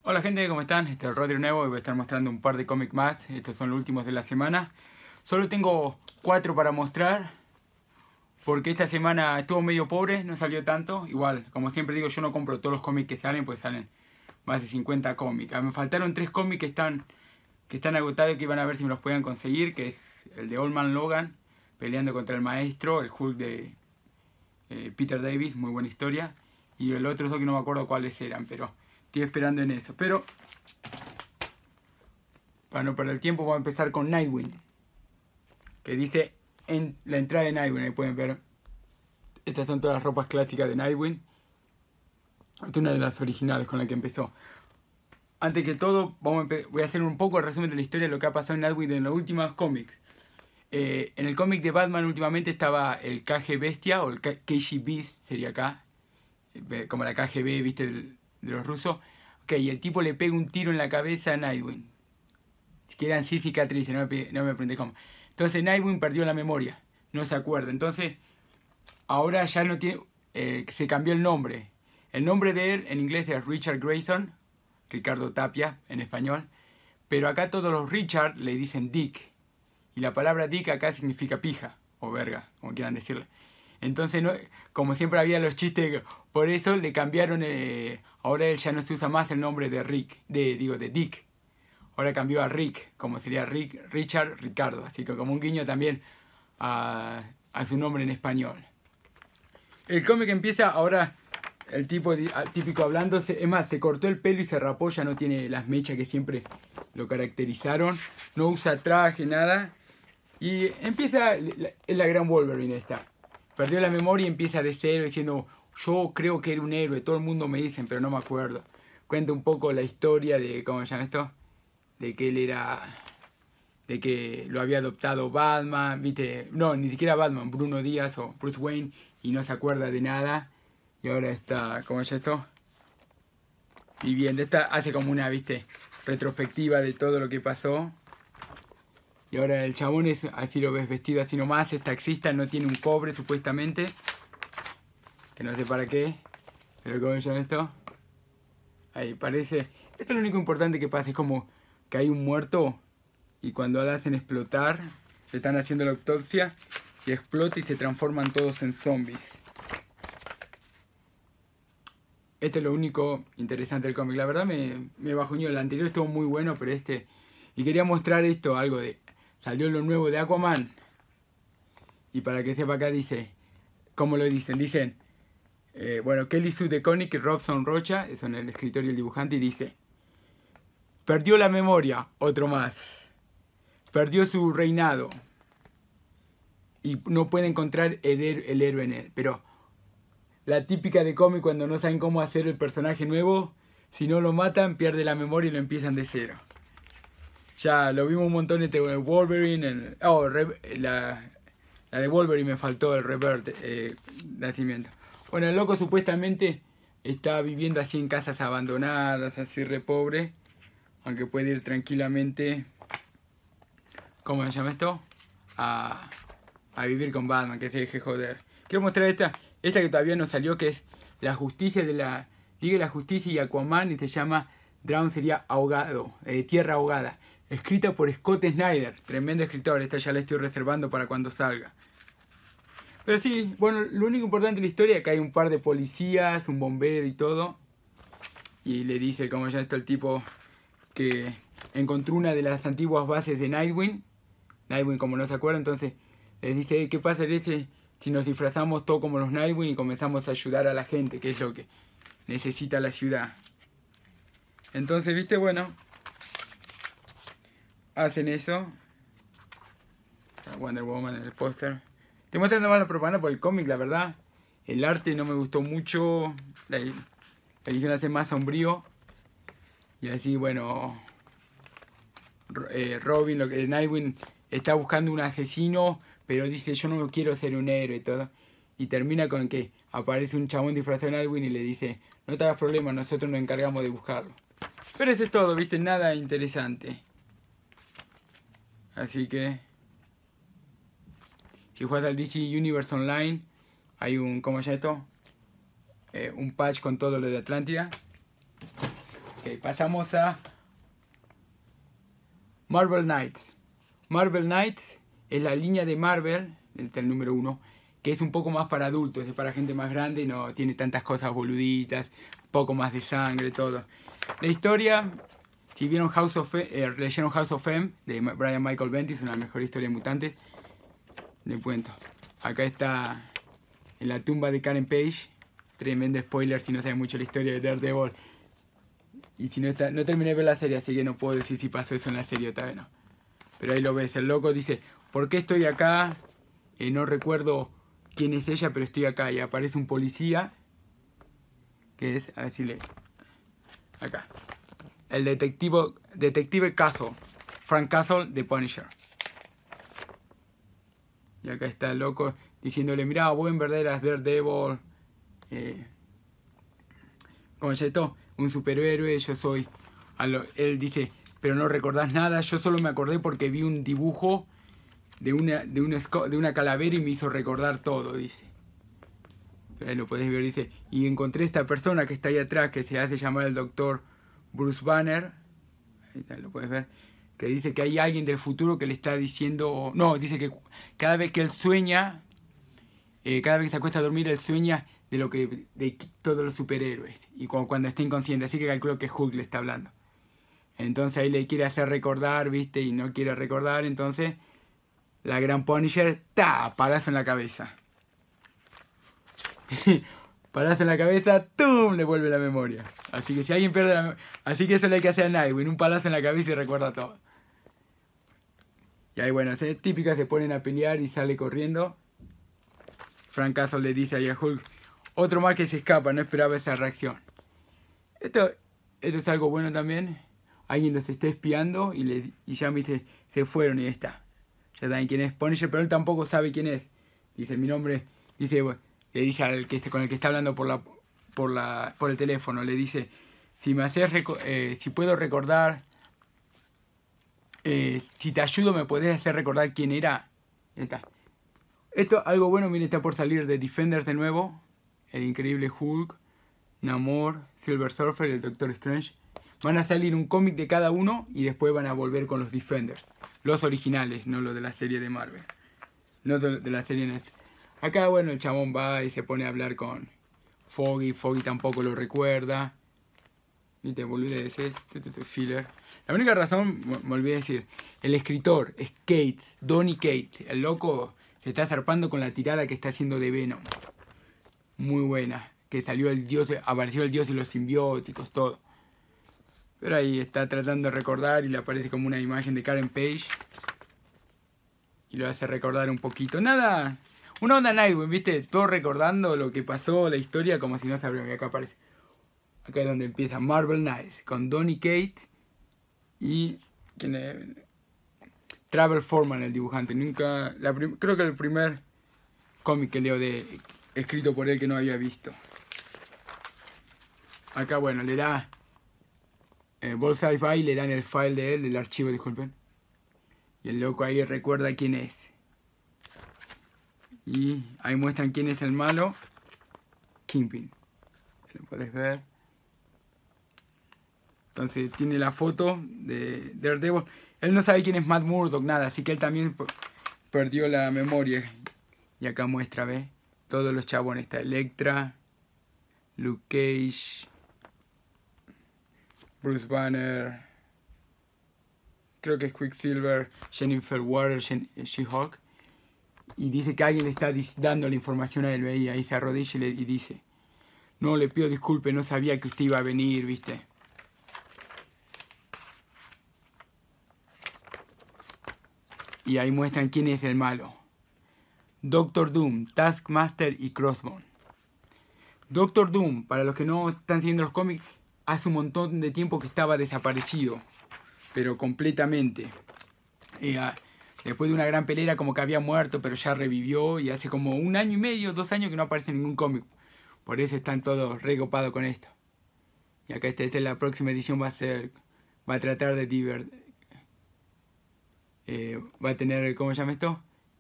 Hola gente, ¿cómo están? Este es Rodri Nuevo y voy a estar mostrando un par de cómics más. Estos son los últimos de la semana. Solo tengo 4 para mostrar, porque esta semana estuvo medio pobre, no salió tanto. Igual, como siempre digo, yo no compro todos los cómics que salen, pues salen más de 50 cómics. Me faltaron 3 cómics que están agotados y que iban a ver si me los pueden conseguir, que es el de Old Man Logan, peleando contra el maestro, el Hulk de Peter Davis, muy buena historia. Y el otro dos que no me acuerdo cuáles eran, pero estoy esperando en eso. Pero para no perder el tiempo, vamos a empezar con Nightwing, que dice en la entrada de Nightwing. Ahí pueden ver, estas son todas las ropas clásicas de Nightwing. Esta es una de las originales con la que empezó. Antes que todo, voy a hacer un poco el resumen de la historia de lo que ha pasado en Nightwing en los últimos cómics. En el cómic de Batman últimamente estaba el KG Bestia, o el KG Beast sería acá, como la KGB, viste, de los rusos. Ok, y el tipo le pega un tiro en la cabeza a Nightwing. Quedan sin cicatrices, no me pregunté cómo. Entonces Nightwing perdió la memoria, no se acuerda. Entonces, ahora ya no tiene, se cambió el nombre. El nombre de él en inglés es Richard Grayson, Ricardo Tapia en español. Pero acá todos los Richard le dicen Dick. Y la palabra Dick acá significa pija, o verga, como quieran decirle. Entonces, no, como siempre había los chistes, por eso le cambiaron, ahora él ya no se usa más el nombre de de Dick. Ahora cambió a Rick, como sería Richard Ricardo. Así que como un guiño también a su nombre en español. El cómic empieza ahora, el tipo típico hablando. Es más, se cortó el pelo y se rapó. Ya no tiene las mechas que siempre lo caracterizaron. No usa traje, nada. Y empieza la gran Wolverine esta. Perdió la memoria y empieza de cero diciendo: yo creo que era un héroe, todo el mundo me dicen, pero no me acuerdo. Cuenta un poco la historia de, ¿cómo se llama esto? De que él era, de que lo había adoptado Batman, viste, no, ni siquiera Batman, Bruno Díaz o Bruce Wayne, y no se acuerda de nada. Y ahora está, ¿cómo es esto? Viviendo, esta hace como una, viste, retrospectiva de todo lo que pasó. Y ahora el chabón es, así lo ves vestido así nomás, es taxista, no tiene un cobre supuestamente, que no sé para qué, pero ¿cómo se llama esto? Ahí parece, esto es lo único importante que pasa, es como que hay un muerto y cuando lo hacen explotar, le están haciendo la autopsia y explota y se transforman todos en zombies. Esto es lo único interesante del cómic. La verdad me bajoneó. El anterior estuvo muy bueno, pero este... Y quería mostrar esto, algo de... Salió lo nuevo de Aquaman. Y para que sepa acá dice... ¿Cómo lo dicen? Dicen... bueno, Kelly Sue DeConnick y Robson Rocha, son el escritor y el dibujante, y dice... Perdió la memoria, otro más. Perdió su reinado. Y no puede encontrar el héroe en él. Pero la típica de cómic, cuando no saben cómo hacer el personaje nuevo, si no lo matan, pierde la memoria y lo empiezan de cero. Ya lo vimos un montón en Wolverine. La de Wolverine me faltó, el Rebirth nacimiento. Bueno, el loco supuestamente está viviendo así en casas abandonadas, así re pobre. Aunque puede ir tranquilamente, ¿cómo se llama esto? A vivir con Batman, que se deje joder. Quiero mostrar esta que todavía no salió, que es la justicia de la Liga de la Justicia y Aquaman, y se llama Drown, sería ahogado, tierra ahogada. Escrita por Scott Snyder, tremendo escritor. Esta ya la estoy reservando para cuando salga. Pero sí, bueno, lo único importante de la historia es que hay un par de policías, un bombero y todo. Y le dice, como ya está el tipo, que encontró una de las antiguas bases de Nightwing. Nightwing, como no se acuerda, entonces les dice: ¿qué pasa si nos disfrazamos todos como los Nightwing y comenzamos a ayudar a la gente, que es lo que necesita la ciudad? Entonces, viste, bueno, hacen eso. Wonder Woman en el póster. Te muestran nada más la propaganda por el cómic, la verdad. El arte no me gustó mucho. La edición hace más sombrío. Y así, bueno, Robin, Nightwing está buscando un asesino, pero dice: yo no quiero ser un héroe y todo. Y termina con que aparece un chabón disfrazado de Nightwing y le dice: no te hagas problema, nosotros nos encargamos de buscarlo. Pero eso es todo, viste, nada interesante. Así que si juegas al DC Universe Online, hay un, ¿cómo se llama esto? Un patch con todo lo de Atlántida. Ok, pasamos a Marvel Knights. Marvel Knights es la línea de Marvel, el número 1, que es un poco más para adultos, es para gente más grande y no tiene tantas cosas boluditas, poco más de sangre, todo. La historia, si vieron leyeron House of M de Brian Michael Bendis, una mejor historia de mutantes, les cuento. Acá está en la tumba de Karen Page, tremendo spoiler si no saben mucho la historia de Daredevil. Y si no terminé de ver la serie, así que no puedo decir si pasó eso en la serie o tal vez no. Pero ahí lo ves, el loco dice, ¿por qué estoy acá? No recuerdo quién es ella, pero estoy acá. Y aparece un policía, que es, a ver si le... Acá. El detective Castle. Frank Castle de Punisher. Y acá está el loco diciéndole, mirá, vos en verdad eras Daredevil. Como ya esto, un superhéroe, yo soy... Él dice, pero no recordás nada, yo solo me acordé porque vi un dibujo de una calavera y me hizo recordar todo, dice. Pero ahí lo podéis ver, dice, y encontré esta persona que está ahí atrás, que se hace llamar el doctor Bruce Banner, ahí está, lo puedes ver, que dice que hay alguien del futuro que le está diciendo, no, dice que cada vez que él sueña, cada vez que se acuesta a dormir, él sueña de todos los superhéroes, y cuando está inconsciente, así que calculo que Hulk le está hablando. Entonces ahí le quiere hacer recordar, viste, y no quiere recordar, entonces la gran Punisher, palazo en la cabeza. Palazo en la cabeza, ¡tum! Le vuelve la memoria. Así que si alguien pierde la memoria, así que eso le hay que hacer a Nightwing, un palazo en la cabeza y recuerda todo. Y ahí bueno, es típica, se ponen a pelear y sale corriendo. Frank Castle le dice ahí a Hulk, otro más que se escapa, no esperaba esa reacción. Esto es algo bueno también. Alguien los está espiando y ya me dice, se fueron y ya está. Ya saben quién es Punisher, pero él tampoco sabe quién es. Dice, mi nombre, dice, bueno, le dice al con el que está hablando por el teléfono, le dice, si me haces si puedo recordar, si te ayudo me podés hacer recordar quién era. Ya está. Esto, algo bueno, miren, está por salir de Defenders de nuevo. El Increíble Hulk, Namor, Silver Surfer y el Doctor Strange. Van a salir un cómic de cada uno y después van a volver con los Defenders. Los originales, no los de la serie de Marvel. No de la serie Netflix. Acá, bueno, el chabón va y se pone a hablar con Foggy. Foggy tampoco lo recuerda. Viste, boludeces, filler. La única razón, me olvidé de decir, el escritor es Donny Cates. El loco se está zarpando con la tirada que está haciendo de Venom. Muy buena. Que salió apareció el dios de los simbióticos, todo. Pero ahí está tratando de recordar y le aparece como una imagen de Karen Page. Y lo hace recordar un poquito. Nada, una onda Nightwing, ¿viste? Todo recordando lo que pasó, la historia, como si no sabría. Acá aparece. Acá es donde empieza Marvel Knights, con Donny Cates y Travel Foreman, el dibujante. Creo que el primer cómic que leo escrito por él que no había visto. Acá, bueno, le da Bullseye y le dan el file de él, el archivo, disculpen. Y el loco ahí recuerda quién es. Y ahí muestran quién es el malo. Kingpin. Lo puedes ver. Entonces tiene la foto de Daredevil. Él no sabe quién es Matt Murdock, nada. Así que él también perdió la memoria. Y acá muestra, ¿ves? Todos los chabones. Está Elektra, Luke Cage, Bruce Banner, creo que es Quicksilver, Jennifer Warner, She-Hulk. Y dice que alguien le está dando la información a él. Y ahí se arrodilla y dice, no, le pido disculpas, no sabía que usted iba a venir, ¿viste? Y ahí muestran quién es el malo. Doctor Doom, Taskmaster y Crossbone. Doctor Doom, para los que no están siguiendo los cómics, hace un montón de tiempo que estaba desaparecido. Pero completamente. Después de una gran pelea como que había muerto, pero ya revivió. Y hace como 1 año y medio, 2 años que no aparece en ningún cómic. Por eso están todos recopados con esto. Y acá la próxima edición va a tratar de va a tener, ¿cómo se llama esto?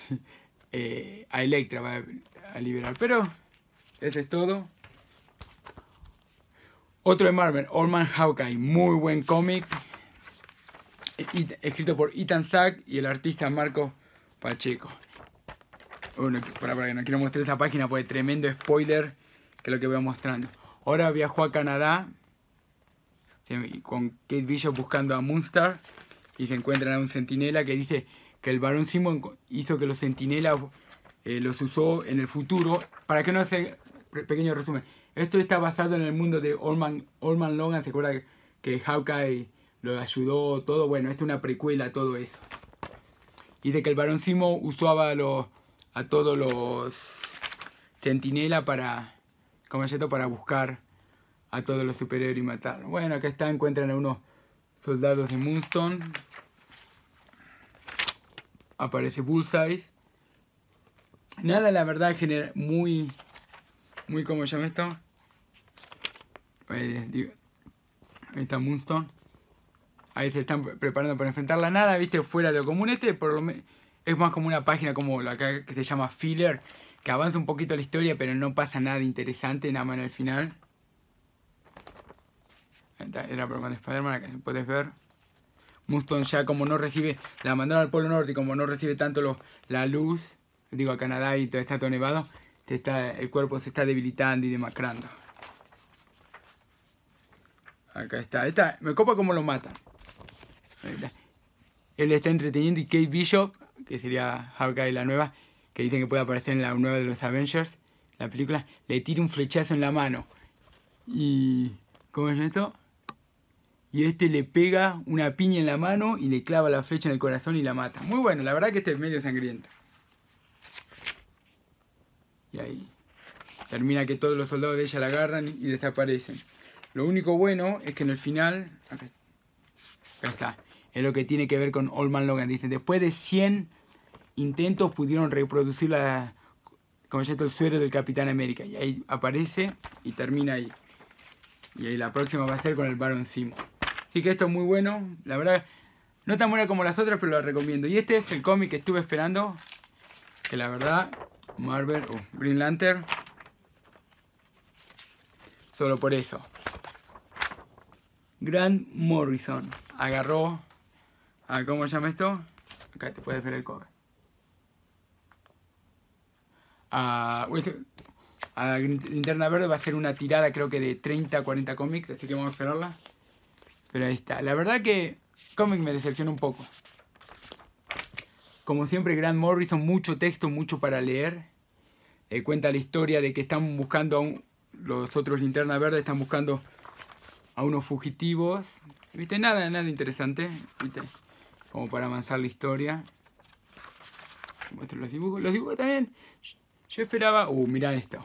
A Elektra va a liberar. Pero eso es todo. Otro de Marvel, Old Man Hawkeye, muy buen cómic. Escrito por Ethan Sack y el artista Marco Pacheco. Bueno, para que no quiero mostrar esta página porque tremendo spoiler que es lo que voy mostrando. Ahora viajó a Canadá con Kate Bishop buscando a Moonstar y se encuentran a un centinela que dice que el Barón Zemo hizo que los centinelas los usó en el futuro. Para que no hace pequeño resumen, esto está basado en el mundo de Old Man Logan. ¿Se acuerda que Hawkeye lo ayudó todo? Bueno, esto es una precuela a todo eso. Y de que el Barón Zemo usaba a todos los centinelas para buscar a todos los superhéroes y matar. Bueno, acá está, encuentran a unos soldados de Moonstone. Aparece Bullseye. Nada, la verdad, genera muy, ¿cómo se llama esto? Ahí está Moonstone. Ahí se están preparando para enfrentar la nada, viste, fuera de lo común. Por lo menos es más como una página como la que se llama Filler, que avanza un poquito la historia, pero no pasa nada interesante, nada más en el final. Era broma de Spider-Man, acá puedes ver. Moonstone ya como no recibe, la mandaron al Polo Norte y como no recibe tanto la luz, digo a Canadá y todo está todo nevado, el cuerpo se está debilitando y demacrando. Acá está, me copa cómo lo matan. Él está entreteniendo y Kate Bishop, que sería Hawkeye la nueva, que dicen que puede aparecer en la nueva de los Avengers, la película, le tira un flechazo en la mano. Y... ¿cómo es esto? Y este le pega una piña en la mano y le clava la flecha en el corazón y la mata. Muy bueno, la verdad que este es medio sangriento. Y ahí termina que todos los soldados de ella la agarran y desaparecen. Lo único bueno es que en el final... Acá está. Es lo que tiene que ver con Old Man Logan. Dicen, después de 100 intentos pudieron reproducir como ya el suero del Capitán América. Y ahí aparece y termina ahí. Y ahí la próxima va a ser con el Barón Zemo. Así que esto es muy bueno. La verdad, no tan buena como las otras, pero lo recomiendo. Y este es el cómic que estuve esperando. Que la verdad, Marvel, Green Lantern. Solo por eso. Grant Morrison agarró a, ¿cómo se llama esto? Acá te puedes ver el cover. A Linterna Verde va a ser una tirada creo que de 30 a 40 cómics, así que vamos a esperarla. Pero ahí está. La verdad que cómic me decepciona un poco. Como siempre, Grant Morrison, mucho texto, mucho para leer. Cuenta la historia de que están buscando los otros Linterna Verde están buscando a unos fugitivos. ¿Viste? Nada interesante. ¿Viste? Como para avanzar la historia. Muestro los dibujos. Los dibujos también. Yo esperaba... mirá esto.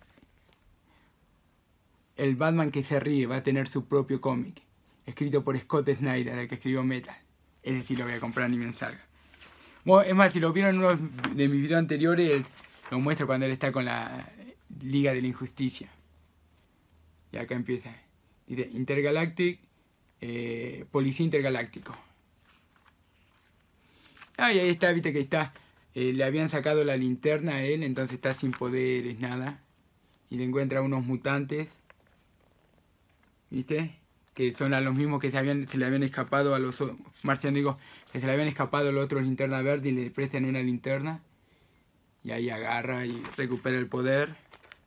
El Batman que se ríe va a tener su propio cómic. Escrito por Scott Snyder, el que escribió Metal. Ese sí lo voy a comprar ni me salga. Bueno, es más, si lo vieron en uno de mis videos anteriores, lo muestro cuando él está con la Liga de la Injusticia. Y acá empieza. Dice Intergalactic, Policía Intergaláctico. Y ahí está, viste que está. Le habían sacado la linterna a él, entonces está sin poderes, nada. Y le encuentra unos mutantes. ¿Viste? Que son a los mismos que se le habían escapado a los marcianos, digo, que se le habían escapado a los otros linterna verde y le prestan una linterna. Y ahí agarra y recupera el poder.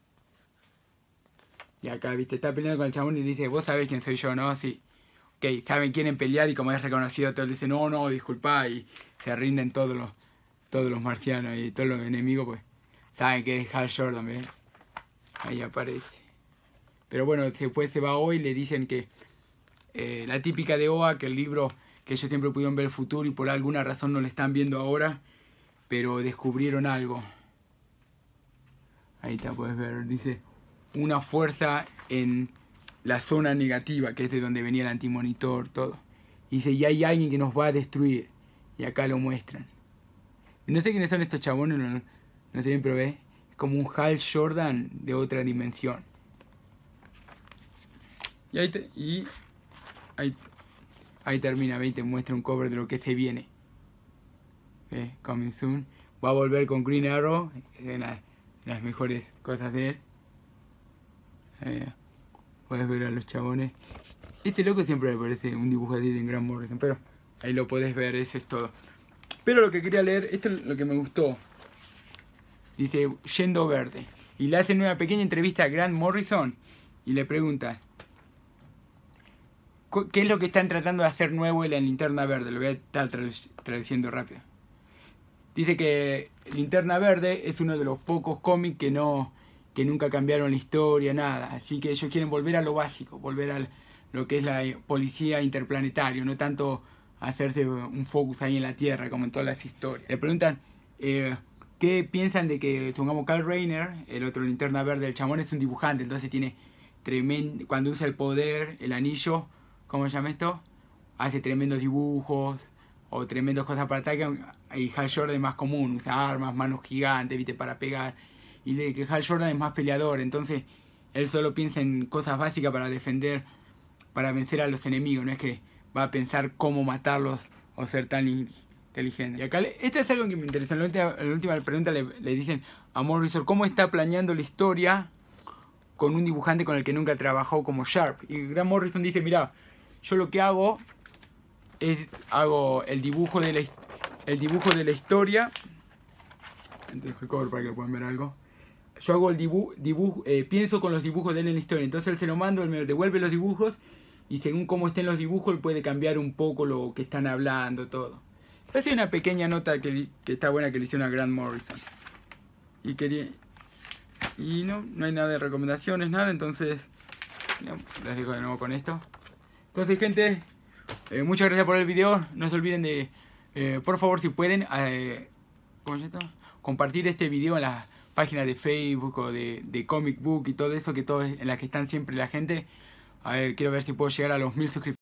Y acá, viste, está peleando con el chabón y le dice, vos sabés quién soy yo, ¿no? Sí. Ok, saben, quieren pelear y como es reconocido, todos dicen, no, disculpa, y se rinden todos los marcianos y todos los enemigos, pues saben que es Hal Jordan, ¿ves? Ahí aparece. Pero bueno, después se va hoy y le dicen que la típica de OA, que el libro que ellos siempre pudieron ver el futuro y por alguna razón no lo están viendo ahora, pero descubrieron algo. Ahí está, puedes ver, dice, una fuerza en la zona negativa, que es de donde venía el antimonitor, todo. Y dice, y hay alguien que nos va a destruir. Y acá lo muestran. No sé quiénes son estos chabones, no sé bien, pero ve, es como un Hal Jordan de otra dimensión. Y ahí termina, ¿ve? Y te muestra un cover de lo que se viene. ¿Ve? Coming soon. Va a volver con Green Arrow, es una de las mejores cosas de él. Puedes ver a los chabones. Este loco siempre me parece un dibujo así de Grant Morrison, pero ahí lo podés ver, eso es todo. Pero lo que quería leer, esto es lo que me gustó. Dice, Yendo Verde. Y le hacen una pequeña entrevista a Grant Morrison y le preguntan ¿qué es lo que están tratando de hacer nuevo en la Linterna Verde? Lo voy a estar traduciendo rápido. Dice que Linterna Verde es uno de los pocos cómics que nunca cambiaron la historia, nada. Así que ellos quieren volver a lo básico, volver a lo que es la policía interplanetaria, no tanto hacerse un focus ahí en la Tierra como en todas las historias. Le preguntan qué piensan de que, supongamos, Kyle Rayner, el otro Linterna Verde, el chamón es un dibujante, entonces tiene tremendo, cuando usa el poder, el anillo, ¿cómo se llama esto? Hace tremendos dibujos o tremendas cosas para atacar. Y Hal Jordan es más común, usa armas, manos gigantes, viste, para pegar. Y que Hal Jordan es más peleador, entonces él solo piensa en cosas básicas para defender, para vencer a los enemigos, no es que va a pensar cómo matarlos o ser tan inteligente. Y acá, este es algo que me interesa. En la última pregunta le dicen a Morrison cómo está planeando la historia con un dibujante con el que nunca trabajó como Sharp. Y Grant Morrison dice, mira, yo lo que hago es el dibujo de la historia. Dejo el cover para que puedan ver algo. Yo hago el pienso con los dibujos de él en la historia. Entonces él se lo mando, él me devuelve los dibujos y según cómo estén los dibujos él puede cambiar un poco lo que están hablando, todo. Esta es una pequeña nota que está buena que le hicieron a Grant Morrison. Y no hay nada de recomendaciones, nada, entonces les dejo de nuevo con esto. Entonces, gente, muchas gracias por el video. No se olviden de, por favor, si pueden, compartir este video en las páginas de Facebook o de Comic Book y todo eso, en las que están siempre la gente. A ver, quiero ver si puedo llegar a los 1000 suscriptores.